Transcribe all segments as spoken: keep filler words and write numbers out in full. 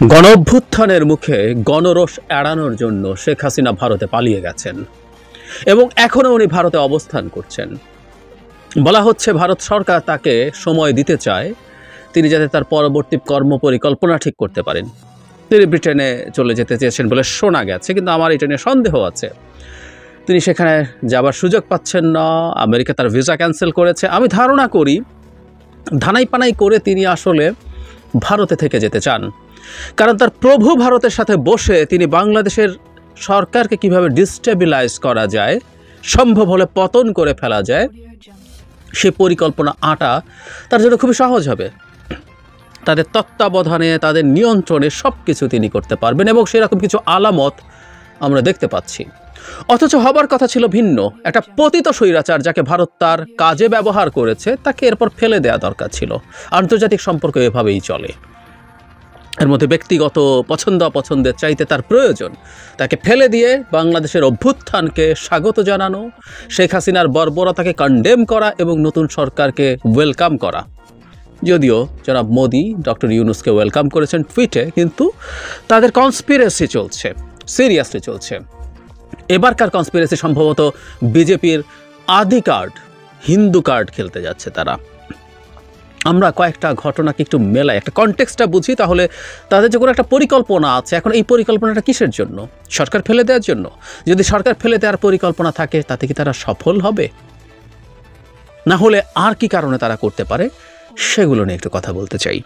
গণ অভ্যুত্থানের মুখে গণরোষ এড়ানোর জন্য শেখ হাসিনা ভারতে পালিয়ে গেছেন এবং এখনও উনি ভারতে অবস্থান করছেন। বলা হচ্ছে ভারত সরকার তাকে সময় দিতে চায় তিনি যাতে তার পরবর্তী কর্মপরিকল্পনা ঠিক করতে পারেন। তিনি ব্রিটেনে চলে যেতে চেয়েছেন বলে শোনা গেছে, কিন্তু আমার এটা নিয়ে সন্দেহ আছে। তিনি সেখানে যাবার সুযোগ পাচ্ছেন না, আমেরিকা তার ভিসা ক্যান্সেল করেছে। আমি ধারণা করি ধানাই পানাই করে তিনি আসলে ভারতে থেকে যেতে চান, কারণ তার প্রভু ভারতের সাথে বসে তিনি বাংলাদেশের সরকারকে কিভাবে ডিস্টেবিলাইজ করা যায়, সম্ভব হলে পতন করে ফেলা যায়, সে পরিকল্পনা আঁটা তার জন্য খুবই সহজ হবে। তাদের তত্ত্বাবধানে, তাদের নিয়ন্ত্রণে সব কিছু তিনি করতে পারবেন এবং সেরকম কিছু আলামত আমরা দেখতে পাচ্ছি। অথচ হবার কথা ছিল ভিন্ন। একটা পতিত স্বৈরাচার যাকে ভারত তার কাজে ব্যবহার করেছে তাকে এরপর ফেলে দেওয়া দরকার ছিল। আন্তর্জাতিক সম্পর্ক এভাবেই চলে, এর মধ্যে ব্যক্তিগত পছন্দ অপছন্দের চাইতে তার প্রয়োজন তাকে ফেলে দিয়ে বাংলাদেশের অভ্যুত্থানকে স্বাগত জানানো, শেখ হাসিনার বর্বরতাকে কন্ডেম করা এবং নতুন সরকারকে ওয়েলকাম করা। যদিও জনাব মোদি ডক্টর ইউনুসকে ওয়েলকাম করেছেন টুইটে, কিন্তু তাদের কনস্পিরেসি চলছে, সিরিয়াসলি চলছে। এবারকার কনস্পিরেসি সম্ভবত বিজেপির আদি কার্ড, হিন্দু কার্ড খেলতে যাচ্ছে তারা। আমরা কয়েকটা ঘটনাকে একটু মেলাই, একটা কনটেক্সটটা বুঝি, তাহলে তাদের যে কোনো একটা পরিকল্পনা আছে। এখন এই পরিকল্পনাটা কিসের জন্য? সরকার ফেলে দেওয়ার জন্য? যদি সরকার ফেলে দেওয়ার পরিকল্পনা থাকে তাতে কি তারা সফল হবে? না হলে আর কি কারণে তারা করতে পারে, সেগুলো নিয়ে একটু কথা বলতে চাই।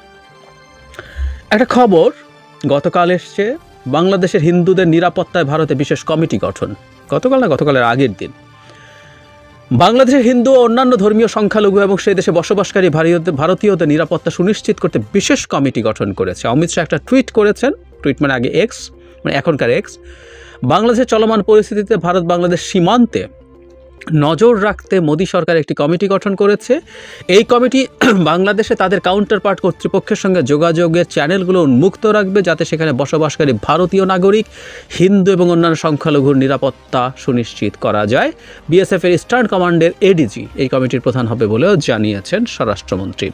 একটা খবর গতকাল এসছে, বাংলাদেশের হিন্দুদের নিরাপত্তায় ভারতে বিশেষ কমিটি গঠন। গতকাল না গতকালের আগের দিন বাংলাদেশের হিন্দু ও অন্যান্য ধর্মীয় সংখ্যালঘু এবং সেই দেশে বসবাসকারী ভারতীয়দের নিরাপত্তা সুনিশ্চিত করতে বিশেষ কমিটি গঠন করেছে। অমিত শাহ একটা টুইট করেছেন, টুইট মানে আগে এক্স, মানে এখনকার এক্স। বাংলাদেশের চলমান পরিস্থিতিতে ভারত বাংলাদেশ সীমান্তে নজর রাখতে মোদী সরকার একটি কমিটি গঠন করেছে। এই কমিটি বাংলাদেশে তাদের কাউন্টার পার্ট কর্তৃপক্ষের সঙ্গে যোগাযোগের চ্যানেলগুলো উন্মুক্ত রাখবে, যাতে সেখানে বসবাসকারী ভারতীয় নাগরিক, হিন্দু এবং অন্যান্য সংখ্যালঘুর নিরাপত্তা সুনিশ্চিত করা যায়। বিএসএফের ইস্টার্ন কমান্ডের এডিজি এই কমিটির প্রধান হবে বলেও জানিয়েছেন স্বরাষ্ট্রমন্ত্রী।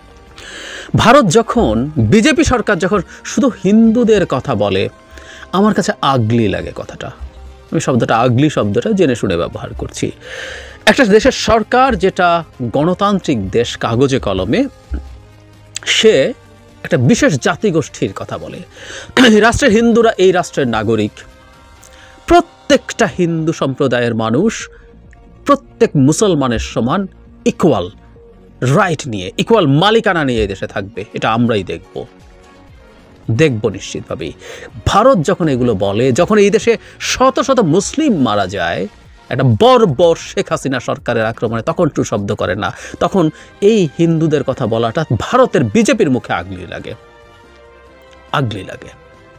ভারত যখন, বিজেপি সরকার যখন শুধু হিন্দুদের কথা বলে, আমার কাছে আগলি লাগে কথাটা। আমি শব্দটা আগলি শব্দটা জেনে শুনে ব্যবহার করছি। একটা দেশের সরকার যেটা গণতান্ত্রিক দেশ কাগজে কলমে, সে একটা বিশেষ জাতিগোষ্ঠীর কথা বলে। রাষ্ট্রের হিন্দুরা এই রাষ্ট্রের নাগরিক, প্রত্যেকটা হিন্দু সম্প্রদায়ের মানুষ প্রত্যেক মুসলমানের সমান ইকুয়াল রাইট নিয়ে, ইকুয়াল মালিকানা নিয়ে এই দেশে থাকবে। এটা আমরাই দেখব দেখব নিশ্চিতভাবেই। ভারত যখন এগুলো বলে, যখন এই দেশে শত শত মুসলিম মারা যায় একটা বর্বর শেখ হাসিনা সরকারের আক্রমণে, তখন টু শব্দ করে না, তখন এই হিন্দুদের কথা বলাটা ভারতের বিজেপির মুখে আগলি লাগে, আগলি লাগে।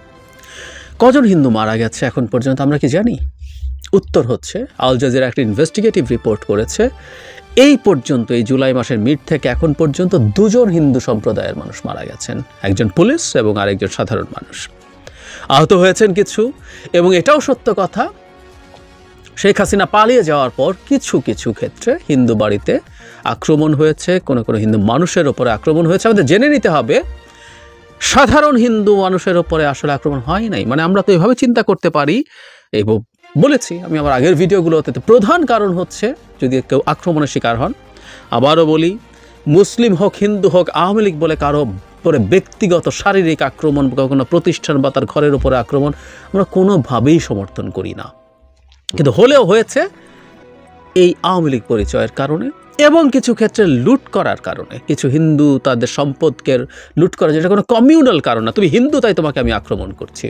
কজন হিন্দু মারা গেছে এখন পর্যন্ত আমরা কি জানি? উত্তর হচ্ছে, আল জাজিরা একটা ইনভেস্টিগেটিভ রিপোর্ট করেছে, এই পর্যন্ত এই জুলাই মাসের মিড থেকে এখন পর্যন্ত দুজন হিন্দু সম্প্রদায়ের মানুষ মারা গেছেন, একজন পুলিশ এবং আরেকজন সাধারণ মানুষ। আহত হয়েছেন কিছু। এবং এটাও সত্য কথা, শেখ হাসিনা পালিয়ে যাওয়ার পর কিছু কিছু ক্ষেত্রে হিন্দু বাড়িতে আক্রমণ হয়েছে, কোনো কোনো হিন্দু মানুষের ওপরে আক্রমণ হয়েছে। আমাদের জেনে নিতে হবে সাধারণ হিন্দু মানুষের ওপরে আসলে আক্রমণ হয় নাই। মানে আমরা তো এভাবে চিন্তা করতে পারি, এই বলেছি আমি আমার আগের ভিডিওগুলোতে, প্রধান কারণ হচ্ছে যদি কেউ আক্রমণের শিকার হন, আবারও বলি, মুসলিম হোক হিন্দু হোক, আওয়ামী লীগ বলে কারো উপরে ব্যক্তিগত শারীরিক আক্রমণ, কোনো প্রতিষ্ঠান বা তার ঘরের উপরে আক্রমণ আমরা কোনোভাবেই সমর্থন করি না। কিন্তু হলেও হয়েছে এই আওয়ামী লীগ পরিচয়ের কারণে এবং কিছু ক্ষেত্রে লুট করার কারণে। কিছু হিন্দু তাদের সম্পদকে লুট করা, যেটা কোনো কমিউনাল কারণ না, তুমি হিন্দু তাই তোমাকে আমি আক্রমণ করছি,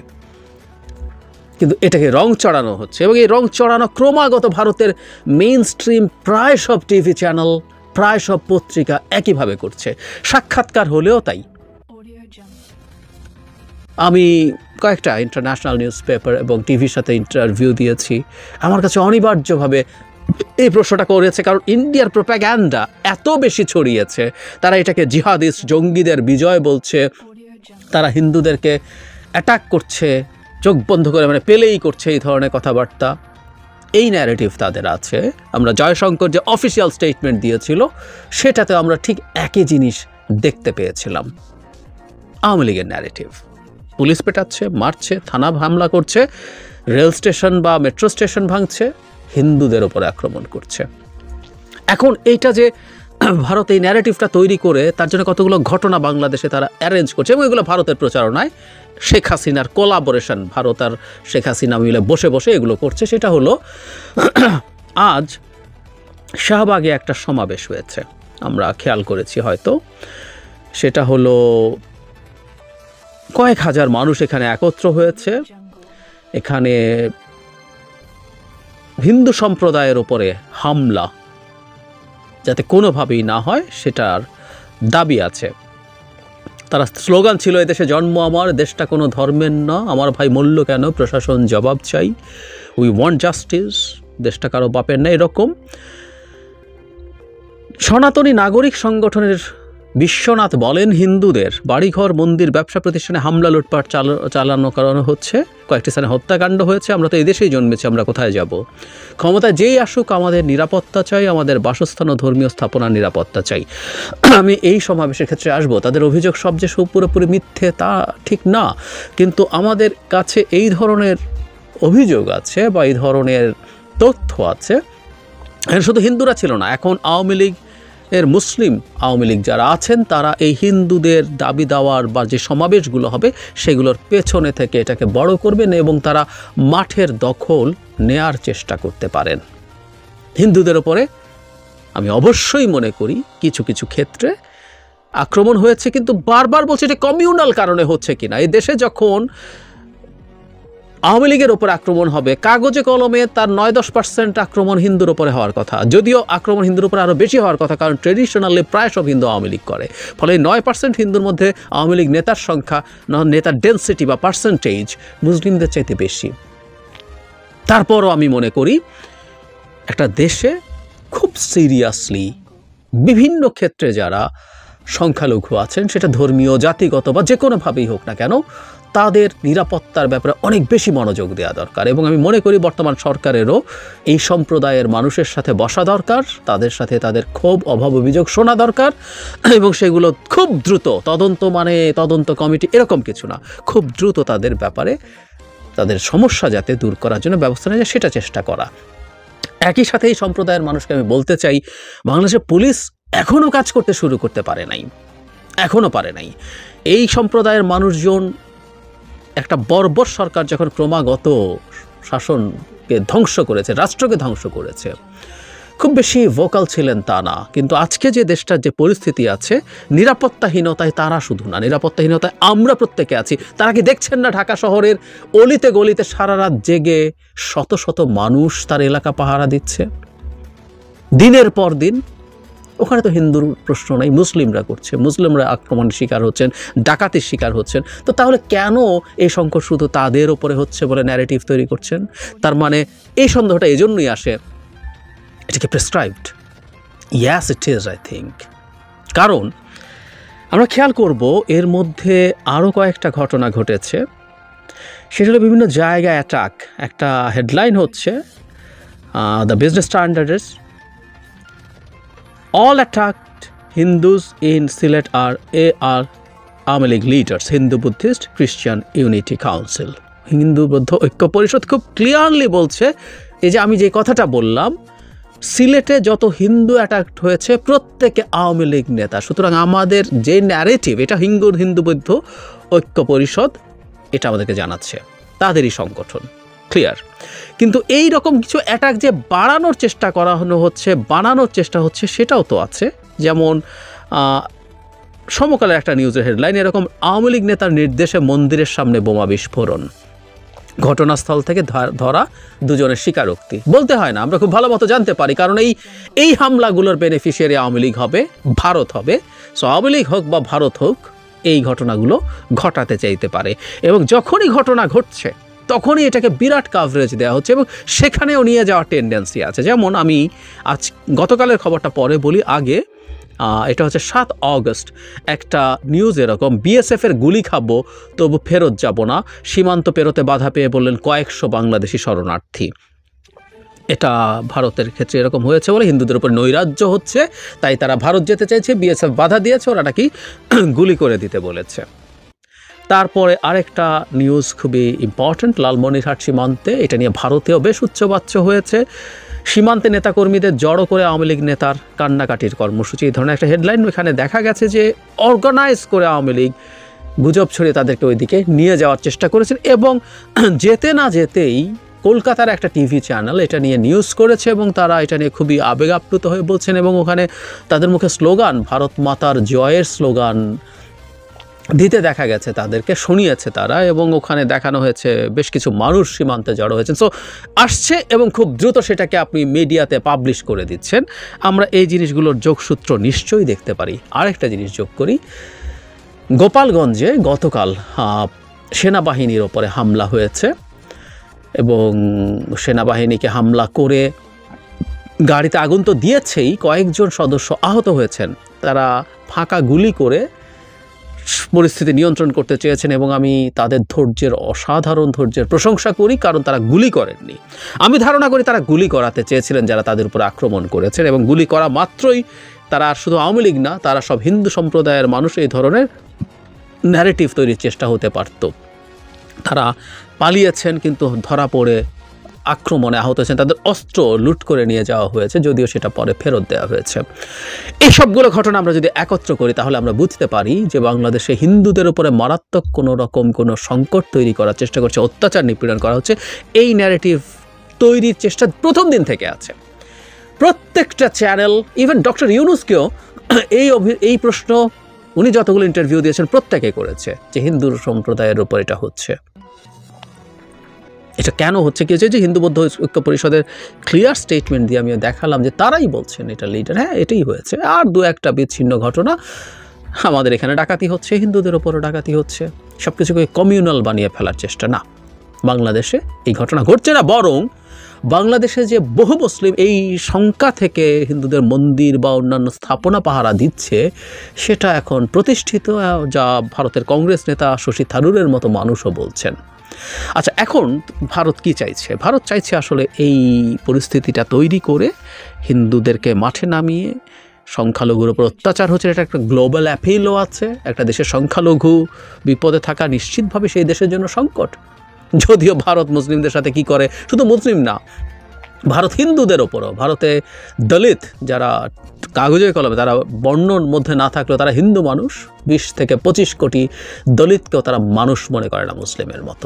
কিন্তু এটাকে রং চড়ানো হচ্ছে। এবং এই রং চড়ানো ক্রমাগত ভারতের মেইন স্ট্রিম প্রায় সব টিভি চ্যানেল, প্রায় সব পত্রিকা একইভাবে করছে। সাক্ষাৎকার হলেও তাই। আমি কয়েকটা ইন্টারন্যাশনাল নিউজ পেপার এবং টিভির সাথে ইন্টারভিউ দিয়েছি। আমার কাছে অনিবার্যভাবে এই প্রশ্নটা করেছে, কারণ ইন্ডিয়ার প্রোপাগ্যান্ডা এত বেশি ছড়িয়েছে। তারা এটাকে জিহাদিস্ট, জঙ্গিদের বিজয় বলছে, তারা হিন্দুদেরকে অ্যাটাক করছে, চোখ বন্ধ করে মানে পেলেই করছে, এই ধরনের কথাবার্তা। এই ন্যারেটিভ তাদের আছে। আমরা জয়শঙ্কর যে অফিসিয়াল স্টেটমেন্ট দিয়েছিল সেটাতে আমরা ঠিক একই জিনিস দেখতে পেয়েছিলাম, আওয়ামী লীগের ন্যারেটিভ। পুলিশ পেটাচ্ছে, মারছে, থানা হামলা করছে, রেল স্টেশন বা মেট্রো স্টেশন ভাঙছে, হিন্দুদের ওপরে আক্রমণ করছে। এখন এইটা যে ভারত এই ন্যারেটিভটা তৈরি করে তার জন্য কতগুলো ঘটনা বাংলাদেশে তারা অ্যারেঞ্জ করছে এবং এগুলো ভারতের প্রচারণায় শেখ হাসিনার কোলাবোরেশন, ভারত আর শেখ হাসিনা মিলে বসে বসে এগুলো করছে। সেটা হলো আজ শাহবাগে একটা সমাবেশ হয়েছে, আমরা খেয়াল করেছি হয়তো, সেটা হলো কয়েক হাজার মানুষ এখানে একত্র হয়েছে। এখানে হিন্দু সম্প্রদায়ের উপরে হামলা যাতে কোনোভাবেই না হয় সেটার দাবি আছে। তারা স্লোগান ছিল, এদেশে জন্ম আমার, দেশটা কোনো ধর্মের না, আমার ভাই মূল্য কেন, প্রশাসন জবাব চাই, উই ওয়ান্ট জাস্টিস, দেশটা কারো বাপের না। এরকম সনাতনী নাগরিক সংগঠনের বিশ্বনাথ বলেন, হিন্দুদের বাড়িঘর, মন্দির, ব্যবসা প্রতিষ্ঠানে হামলা, লুটপাট চালানো করানো হচ্ছে, কয়েকটি স্থানে হত্যাকাণ্ড হয়েছে। আমরা তো এদেশেই জন্মেছি, আমরা কোথায় যাব? ক্ষমতায় যেই আসুক আমাদের নিরাপত্তা চাই, আমাদের বাসস্থান ও ধর্মীয় স্থাপনার নিরাপত্তা চাই। আমি এই সমাবেশের ক্ষেত্রে আসব। তাদের অভিযোগ সব যে পুরোপুরি মিথ্যে তা ঠিক না, কিন্তু আমাদের কাছে এই ধরনের অভিযোগ আছে বা এই ধরনের তথ্য আছে। শুধু হিন্দুরা ছিল না, এখন আওয়ামী লীগ এর মুসলিম আওয়ামী লীগ যারা আছেন তারা এই হিন্দুদের দাবি দেওয়ার বা যে সমাবেশগুলো হবে সেগুলোর পেছনে থেকে এটাকে বড় করবেন এবং তারা মাঠের দখল নেয়ার চেষ্টা করতে পারেন। হিন্দুদের ওপরে আমি অবশ্যই মনে করি কিছু কিছু ক্ষেত্রে আক্রমণ হয়েছে, কিন্তু বারবার বলছে এটা কমিউনাল কারণে হচ্ছে কিনা। এই দেশে যখন আওয়ামী লীগের ওপর আক্রমণ হবে, কাগজে কলমে তার নয় দশ পার্সেন্ট আক্রমণ হিন্দুর ওপরে হওয়ার কথা, যদিও আক্রমণ হিন্দুর উপরে আরও বেশি হওয়ার কথা, কারণ ট্রেডিশনালি প্রায় সব হিন্দু আওয়ামী লীগ করে। ফলে নয় পার্সেন্ট হিন্দুর মধ্যে আওয়ামী লীগ নেতার সংখ্যা, নেতার ডেন্সিটি বা পার্সেন্টেজ মুসলিমদের চাইতে বেশি। তারপরও আমি মনে করি একটা দেশে খুব সিরিয়াসলি বিভিন্ন ক্ষেত্রে যারা সংখ্যালঘু আছেন, সেটা ধর্মীয়, জাতিগত বা যে কোনোভাবেই হোক না কেন, তাদের নিরাপত্তার ব্যাপারে অনেক বেশি মনোযোগ দেওয়া দরকার। এবং আমি মনে করি বর্তমান সরকারেরও এই সম্প্রদায়ের মানুষের সাথে বসা দরকার, তাদের সাথে তাদের ক্ষোভ, অভাব, অভিযোগ শোনা দরকার এবং সেগুলো খুব দ্রুত তদন্ত, মানে তদন্ত কমিটি এরকম কিছু না, খুব দ্রুত তাদের ব্যাপারে তাদের সমস্যা যাতে দূর করার জন্য ব্যবস্থা নেওয়া যায় সেটা চেষ্টা করা। একই সাথে এই সম্প্রদায়ের মানুষকে আমি বলতে চাই, বাংলাদেশের পুলিশ এখনও কাজ করতে শুরু করতে পারে নাই, এখনও পারে নাই। এই সম্প্রদায়ের মানুষজন একটা বর্বর সরকার যখন ক্রমাগত শাসনকে ধ্বংস করেছে, রাষ্ট্রকে ধ্বংস করেছে, খুব বেশি ভোকাল ছিলেন তা না, কিন্তু আজকে যে দেশটার যে পরিস্থিতি আছে, নিরাপত্তাহীনতায় তারা শুধু না, নিরাপত্তাহীনতায় আমরা প্রত্যেকে আছি। তারা কি দেখছেন না ঢাকা শহরের অলিতে গলিতে সারা রাত জেগে শত শত মানুষ তার এলাকা পাহারা দিচ্ছে দিনের পর দিন? ওখানে তো হিন্দুর প্রশ্ন নাই, মুসলিমরা করছে, মুসলিমরা আক্রমণের শিকার হচ্ছেন, ডাকাতির শিকার হচ্ছেন। তো তাহলে কেন এই সংকট শুধু তাদের ওপরে হচ্ছে বলে ন্যারেটিভ তৈরি করছেন? তার মানে এই সন্দেহটা এজন্যই আসে, এটা কি prescribed? Yes it is, I think. কারণ আমরা খেয়াল করব এর মধ্যে আরও কয়েকটা ঘটনা ঘটেছে, সেটা হলো বিভিন্ন জায়গায় অ্যাটাক। একটা হেডলাইন হচ্ছে the Business Standards, all attacked Hindus in Sylhet are A R Aওয়ামী League leaders, Hindu Buddhist Christian Unity Council, Hindu Bouddha Oikya পরিষদ খুব ক্লিয়ারলি বলছে, এই যে আমি যে কথাটা বললাম, সিলেটে যত হিন্দু অ্যাটাক হয়েছে প্রত্যেকে আওয়ামী লীগ নেতা। সুতরাং আমাদের যে ন্যারেটিভ, এটা হিন্দু হিন্দু বৌদ্ধ ঐক্য পরিষদ এটা আমাদেরকে জানাচ্ছে, তাদেরই সংগঠন, ক্লিয়ার। কিন্তু এই রকম কিছু অ্যাটাক যে বাড়ানোর চেষ্টা করানো হচ্ছে, বানানোর চেষ্টা হচ্ছে, সেটাও তো আছে। যেমন সমকালের একটা নিউজের হেডলাইন এরকম, আওয়ামী লীগ নেতার নির্দেশে মন্দিরের সামনে বোমা বিস্ফোরণ, ঘটনাস্থল থেকে ধরা দুজনের স্বীকারোক্তি। বলতে হয় না, আমরা খুব ভালো মতো জানতে পারি, কারণ এই এই হামলাগুলোর বেনিফিশিয়ারি আওয়ামী লীগ হবে, ভারত হবে। সো আওয়ামী লীগ হোক বা ভারত হোক, এই ঘটনাগুলো ঘটাতে চাইতে পারে এবং যখনই ঘটনা ঘটছে তখনই এটাকে বিরাট কাভারেজ দেওয়া হচ্ছে এবং সেখানেও নিয়ে যাওয়ার টেন্ডেন্সি আছে। যেমন আমি আজ গতকালের খবরটা পরে বলি, আগে এটা হচ্ছে সাত আগস্ট একটা নিউজ এরকম, বিএসএফের গুলি খাবো তবু ফেরত যাব না, সীমান্ত পেরোতে বাধা পেয়ে বললেন কয়েকশো বাংলাদেশি শরণার্থী। এটা ভারতের ক্ষেত্রে এরকম হয়েছে বলে হিন্দুদের উপর নৈরাজ্য হচ্ছে, তাই তারা ভারত যেতে চাইছে, বিএসএফ বাধা দিয়েছে, ওরা নাকি গুলি করে দিতে বলেছে। তারপরে আরেকটা নিউজ খুবই ইম্পর্ট্যান্ট, লালমনিরহাট সীমান্তে, এটা নিয়ে ভারতেও বেশ উচ্চবাচ্য হয়েছে। সীমান্তে নেতাকর্মীদের জড়ো করে আওয়ামী লীগ নেতার কান্নাকাটির কর্মসূচি, এই ধরনের একটা হেডলাইন। এখানে দেখা গেছে যে অর্গানাইজ করে আওয়ামী লীগ গুজব ছড়িয়ে তাদেরকে ওইদিকে নিয়ে যাওয়ার চেষ্টা করেছেন, এবং যেতে না যেতেই কলকাতার একটা টিভি চ্যানেল এটা নিয়ে নিউজ করেছে এবং তারা এটা নিয়ে খুবই আবেগ আপ্লুত হয়ে বলছেন, এবং ওখানে তাদের মুখে স্লোগান, ভারত মাতার জয়ের স্লোগান দিতে দেখা গেছে, তাদেরকে শুনিয়েছে তারা, এবং ওখানে দেখানো হয়েছে বেশ কিছু মানুষ সীমান্তে জড়ো হয়েছেন। সো আসছে এবং খুব দ্রুত সেটাকে আপনি মিডিয়াতে পাবলিশ করে দিচ্ছেন। আমরা এই জিনিসগুলোর যোগসূত্র নিশ্চয়ই দেখতে পারি। আরেকটা জিনিস যোগ করি, গোপালগঞ্জে গতকাল সেনাবাহিনীর ওপরে হামলা হয়েছে এবং সেনাবাহিনীকে হামলা করে গাড়িতে আগুন তো দিয়েছেই, কয়েকজন সদস্য আহত হয়েছেন। তারা ফাঁকা গুলি করে পরিস্থিতি নিয়ন্ত্রণ করতে চেয়েছেন এবং আমি তাদের ধৈর্যের, অসাধারণ ধৈর্যের প্রশংসা করি, কারণ তারা গুলি করেননি। আমি ধারণা করি তারা গুলি করাতে চেয়েছিলেন যারা তাদের উপর আক্রমণ করেছেন, এবং গুলি করা মাত্রই তারা আর শুধু আওয়ামী লীগ না, তারা সব হিন্দু সম্প্রদায়ের মানুষ, এই ধরনের ন্যারেটিভ তৈরির চেষ্টা হতে পারত। তারা পালিয়েছেন কিন্তু ধরা পড়ে আক্রমণে আহত হয়েছেন, তাদের অস্ত্র লুট করে নিয়ে যাওয়া হয়েছে, যদিও সেটা পরে ফেরত দেওয়া হয়েছে। এই সবগুলো ঘটনা আমরা যদি একত্র করি তাহলে আমরা বুঝতে পারি যে বাংলাদেশে হিন্দুদের উপরে মারাত্মক কোনো রকম কোনো সংকট তৈরি করার চেষ্টা করছে, অত্যাচার নিপীড়ন করা হচ্ছে, এই ন্যারেটিভ তৈরির চেষ্টা প্রথম দিন থেকে আছে। প্রত্যেকটা চ্যানেল, ইভেন ডক্টর ইউনুসকেও এই এই প্রশ্ন উনি যতগুলো ইন্টারভিউ দিয়েছেন প্রত্যেকে করেছে যে হিন্দু সম্প্রদায়ের উপর এটা হচ্ছে। এটা কেন হচ্ছে, কি হচ্ছে, যে হিন্দু বৌদ্ধ ঐক্য পরিষদের ক্লিয়ার স্টেটমেন্ট দিয়ে আমি দেখালাম যে তারাই বলছেন এটা লিডার, হ্যাঁ এটাই হয়েছে। আর দু একটা বিচ্ছিন্ন ঘটনা, আমাদের এখানে ডাকাতি হচ্ছে, হিন্দুদের ওপরও ডাকাতি হচ্ছে, সব কিছুকে কমিউনাল বানিয়ে ফেলার চেষ্টা। না, বাংলাদেশে এই ঘটনা ঘটছে না, বরং বাংলাদেশে যে বহু মুসলিম এই শঙ্কা থেকে হিন্দুদের মন্দির বা অন্যান্য স্থাপনা পাহারা দিচ্ছে, সেটা এখন প্রতিষ্ঠিত, যা ভারতের কংগ্রেস নেতা শশী থারুরের মতো মানুষও বলছেন। আচ্ছা, এখন ভারত কি চাইছে? ভারত চাইছে আসলে এই পরিস্থিতিটা তৈরি করে হিন্দুদেরকে মাঠে নামিয়ে, সংখ্যালঘুর উপর অত্যাচার হচ্ছে, এটা একটা গ্লোবাল অ্যাপিলও আছে। একটা দেশের সংখ্যালঘু বিপদে থাকা নিশ্চিতভাবে সেই দেশের জন্য সংকট। যদিও ভারত মুসলিমদের সাথে কি করে, শুধু মুসলিম না, ভারত হিন্দুদের ওপরও, ভারতে দলিত যারা কাগজে কলমে, তারা বর্ণর মধ্যে না থাকলেও তারা হিন্দু মানুষ, বিশ থেকে পঁচিশ কোটি দলিতকেও তারা মানুষ মনে করে না মুসলিমের মতো।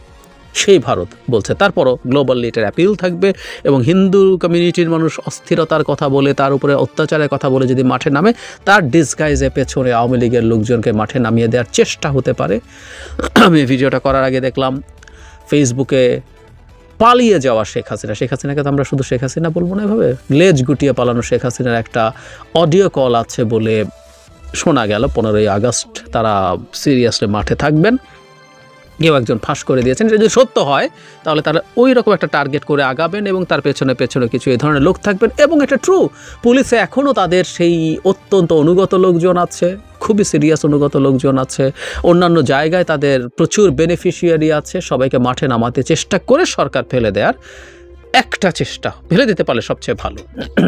সেই ভারত বলছে তারপরও গ্লোবাল লিডার অ্যাপিল থাকবে, এবং হিন্দু কমিউনিটির মানুষ অস্থিরতার কথা বলে, তার উপরে অত্যাচারের কথা বলে যদি মাঠে নামে, তার ডিসগাইজে পেছনে আওয়ামী লীগের লোকজনকে মাঠে নামিয়ে দেওয়ার চেষ্টা হতে পারে। আমি ভিডিওটা করার আগে দেখলাম ফেসবুকে পালিয়ে যাওয়া শেখ হাসিনা, শেখ হাসিনাকে তো আমরা শুধু শেখ হাসিনা বলবো না, এভাবে লেজ গুটিয়ে পালানো শেখ হাসিনার একটা অডিও কল আছে বলে শোনা গেল। পনেরোই আগস্ট তারা সিরিয়াসলি মাঠে থাকবেন, কেউ একজন ফাঁস করে দিয়েছেন। এটা যদি সত্য হয় তাহলে তারা ওই রকম একটা টার্গেট করে আগাবেন এবং তার পেছনে পেছনে কিছু এই ধরনের লোক থাকবেন। এবং এটা ট্রু, পুলিশে এখনও তাদের সেই অত্যন্ত অনুগত লোকজন আছে, খুবই সিরিয়াস অনুগত লোকজন আছে, অন্যান্য জায়গায় তাদের প্রচুর বেনিফিশিয়ারি আছে। সবাইকে মাঠে নামাতে চেষ্টা করে সরকার ফেলে দেওয়ার একটা চেষ্টা, ফেলে দিতে পারলে সবচেয়ে ভালো।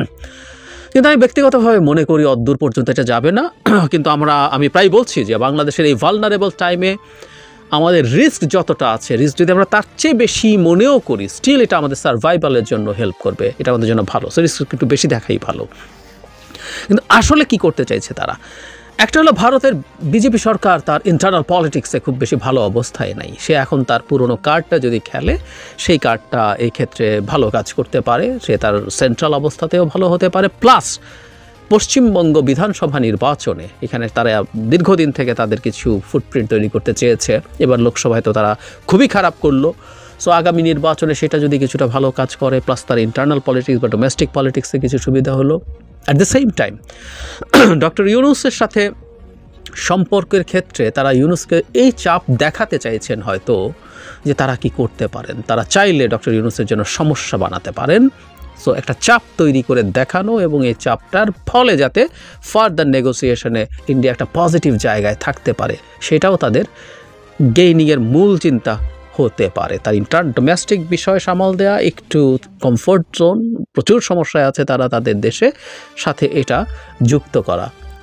কিন্তু আমি ব্যক্তিগতভাবে মনে করি অদ্দূর পর্যন্ত এটা যাবে না। কিন্তু আমরা আমি প্রায় বলছি যে বাংলাদেশের এই ভালনারেবল টাইমে আমাদের রিস্ক যতটা আছে, রিস্ক যদি আমরা তার চেয়ে বেশি মনেও করি, স্টিল এটা আমাদের সার্ভাইভালের জন্য হেল্প করবে, এটা আমাদের জন্য ভালো। সো রিস্ক একটু বেশি দেখাই ভালো। কিন্তু আসলে কি করতে চাইছে তারা? একটা হলো ভারতের বিজেপি সরকার তার ইন্টারনাল পলিটিক্সে খুব বেশি ভালো অবস্থায় নাই। সে এখন তার পুরনো কার্ডটা যদি খেলে, সেই কার্ডটা এই ক্ষেত্রে ভালো কাজ করতে পারে, সে তার সেন্ট্রাল অবস্থাতেও ভালো হতে পারে। প্লাস পশ্চিমবঙ্গ বিধানসভা নির্বাচনে এখানে তারা দীর্ঘদিন থেকে তাদের কিছু ফুটপ্রিন্ট তৈরি করতে চেয়েছে, এবার লোকসভায় তো তারা খুবই খারাপ করলো। সো আগামী নির্বাচনে সেটা যদি কিছুটা ভালো কাজ করে, প্লাস তার ইন্টারনাল পলিটিক্স বা ডোমেস্টিক পলিটিক্সে কিছু সুবিধা হলো। At the same time doctor ইউনুসের সাথে সম্পর্কের ক্ষেত্রে তারা ইউনুসকে এই চাপ দেখাতে চাইছেন হয়তো যে তারা কি করতে পারেন, তারা চাইলে ডক্টর ইউনুসের জন্য সমস্যা বানাতে পারেন। সো একটা চাপ তৈরি করে দেখানো, এবং এই চাপটার ফলে যাতে ফার্দার নেগোসিয়েশনে ইন্ডিয়া একটা পজিটিভ জায়গায় থাকতে পারে, সেটাও তাদের গেইনিংয়ের মূল চিন্তা হতে পারে। তার ইন্টার ডোমেস্টিক বিষয় সামাল দেওয়া, একটু কমফোর্ট জোন, প্রচুর সমস্যায় আছে তারা তাদের দেশে, সাথে এটা যুক্ত করা,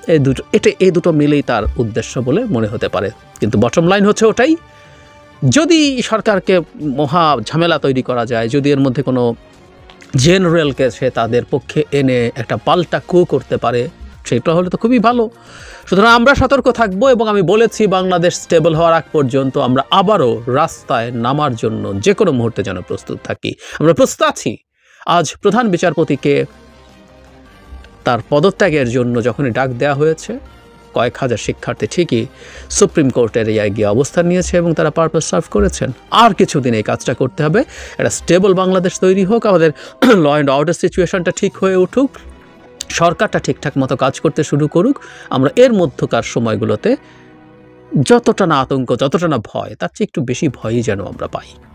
এই দুটো এটা এই দুটো মিলেই তার উদ্দেশ্য বলে মনে হতে পারে। কিন্তু বটম লাইন হচ্ছে ওটাই, যদি সরকারকে মহা ঝামেলা তৈরি করা যায়, যদি এর মধ্যে কোনো জেনারেলকে সে তাদের পক্ষে এনে একটা পাল্টা কু করতে পারে, সেটা হলে তো খুবই ভালো। সুতরাং আমরা সতর্ক থাকবো, এবং আমি বলেছি বাংলাদেশ স্টেবল হওয়ার আগ পর্যন্ত আমরা আবারও রাস্তায় নামার জন্য যে কোনো মুহূর্তে যেন প্রস্তুত থাকি। আমরা প্রস্তুত আছি। আজ প্রধান বিচারপতিকে তার পদত্যাগের জন্য যখনই ডাক দেওয়া হয়েছে, কয়েক হাজার শিক্ষার্থী ঠিকই সুপ্রিম কোর্টের এরিয়ায় গিয়ে অবস্থান নিয়েছে এবং তারা পারপাস সার্ভ করেছেন। আর কিছুদিন এই কাজটা করতে হবে, একটা স্টেবল বাংলাদেশ তৈরি হোক, আমাদের ল অ্যান্ড অর্ডার সিচুয়েশনটা ঠিক হয়ে উঠুক, সরকারটা ঠিকঠাক মতো কাজ করতে শুরু করুক। আমরা এর মধ্যকার সময়গুলোতে যতটা না আতঙ্ক, যতটা না ভয়, তার চেয়ে একটু বেশি ভয়ই যেন আমরা পাই।